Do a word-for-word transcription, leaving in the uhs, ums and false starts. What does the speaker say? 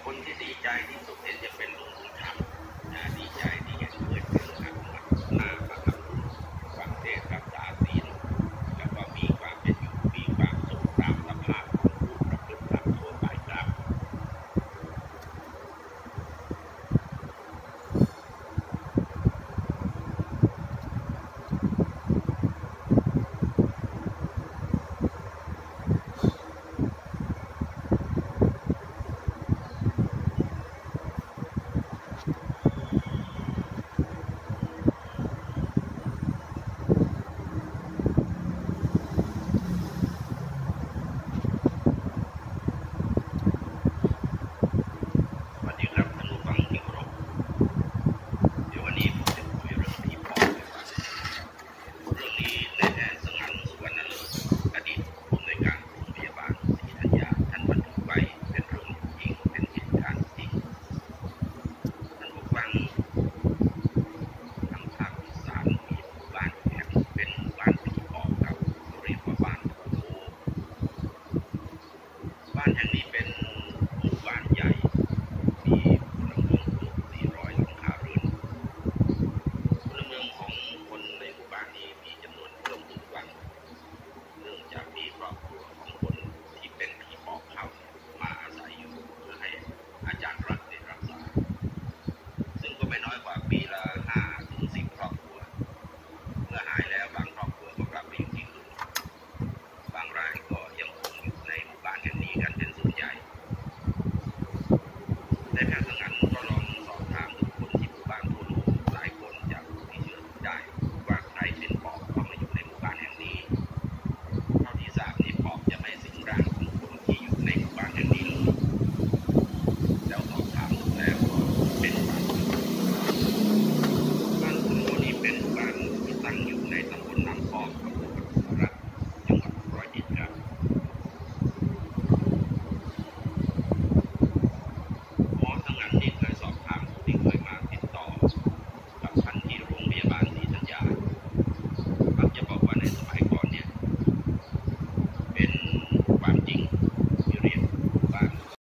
คนที่ดีใจที่สุดเนี่ยจะเป็นลุงบุญธรรมนะดีใจที่เห็นเพื่อนเป็นหักหน้ามาทำฟังเทศรักษาศีลแล้วก็มีความเป็นอยู่มีความสุขตามสภาพของผู้ประพฤติธรรมทั่วไปครับตั้งอยู่ใน